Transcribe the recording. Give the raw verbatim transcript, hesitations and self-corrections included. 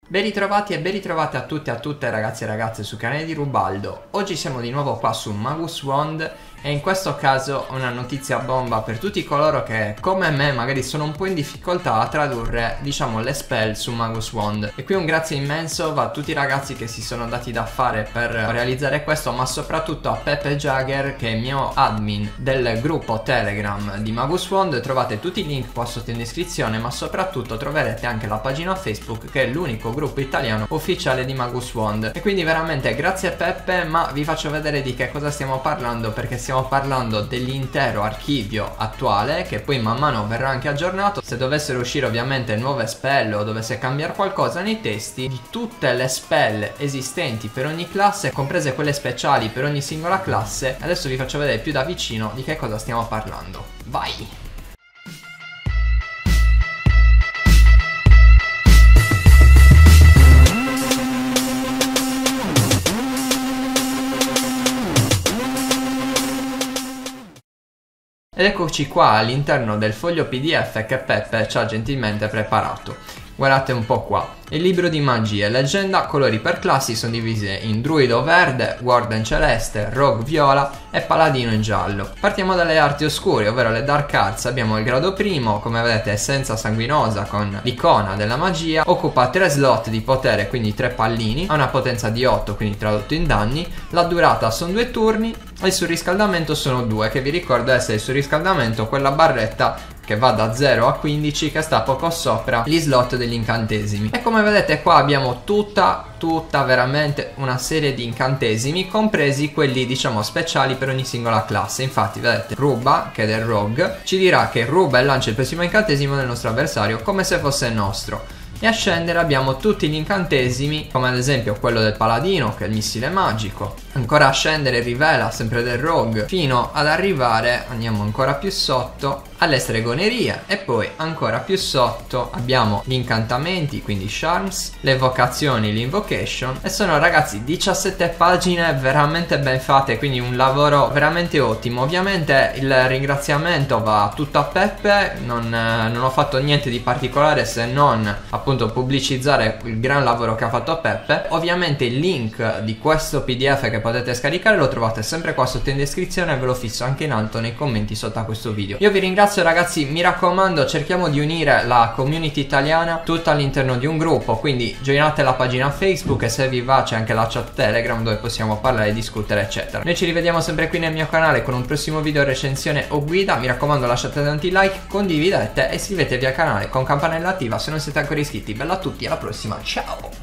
Ben ritrovati e ben ritrovate a tutti e a tutte ragazzi e ragazze sul canale di Rubaldo. Oggi siamo di nuovo qua su Magus Wand e in questo caso una notizia bomba per tutti coloro che come me magari sono un po' in difficoltà a tradurre diciamo le spell su Magus Wand. E qui un grazie immenso va a tutti i ragazzi che si sono dati da fare per realizzare questo, ma soprattutto a Peppe Jagger che è mio admin del gruppo Telegram di Magus Wand. Trovate tutti i link qua sotto in descrizione, ma soprattutto troverete anche la pagina Facebook che è l'unico gruppo italiano ufficiale di Magus Wand. E quindi veramente grazie Peppe, ma vi faccio vedere di che cosa stiamo parlando, perché stiamo parlando dell'intero archivio attuale che poi man mano verrà anche aggiornato. Se dovessero uscire ovviamente nuove spell o dovesse cambiare qualcosa nei testi, di tutte le spell esistenti per ogni classe, comprese quelle speciali per ogni singola classe. Adesso vi faccio vedere più da vicino di che cosa stiamo parlando. Vai! Ed eccoci qua all'interno del foglio P D F che Peppe ci ha gentilmente preparato. Guardate un po' qua. Il libro di magie, leggenda, colori per classi sono divise in druido verde, warden celeste, rogue viola e paladino in giallo. Partiamo dalle arti oscure, ovvero le dark arts. Abbiamo il grado primo, come vedete essenza sanguinosa con l'icona della magia, occupa tre slot di potere, quindi tre pallini, ha una potenza di otto, quindi tradotto in danni, la durata sono due turni e il surriscaldamento sono due, che vi ricordo essere il surriscaldamento quella barretta che va da zero a quindici che sta poco sopra gli slot degli incantesimi. E come vedete qua abbiamo tutta, tutta veramente una serie di incantesimi, compresi quelli diciamo speciali per ogni singola classe. Infatti vedete Ruba, che è del rogue, ci dirà che ruba e lancia il prossimo incantesimo del nostro avversario come se fosse nostro. E a scendere abbiamo tutti gli incantesimi, come ad esempio quello del paladino che è il missile magico. Ancora a scendere rivela sempre del rogue, fino ad arrivare, andiamo ancora più sotto, alle stregonerie. E poi ancora più sotto abbiamo gli incantamenti, quindi charms, le evocazioni, l'invocation. E sono ragazzi diciassette pagine veramente ben fatte, quindi un lavoro veramente ottimo. Ovviamente il ringraziamento va tutto a Peppe, non, eh, non ho fatto niente di particolare se non appunto pubblicizzare il gran lavoro che ha fatto Peppe. Ovviamente il link di questo P D F che potete scaricare lo trovate sempre qua sotto in descrizione e ve lo fisso anche in alto nei commenti sotto a questo video. Io vi ringrazio ragazzi, mi raccomando cerchiamo di unire la community italiana tutta all'interno di un gruppo, quindi joinate la pagina Facebook e se vi va c'è anche la chat Telegram dove possiamo parlare, discutere eccetera. Noi ci rivediamo sempre qui nel mio canale con un prossimo video recensione o guida. Mi raccomando lasciate tanti like, condividete e iscrivetevi al canale con campanella attiva se non siete ancora iscritti. Bella a tutti, alla prossima, ciao!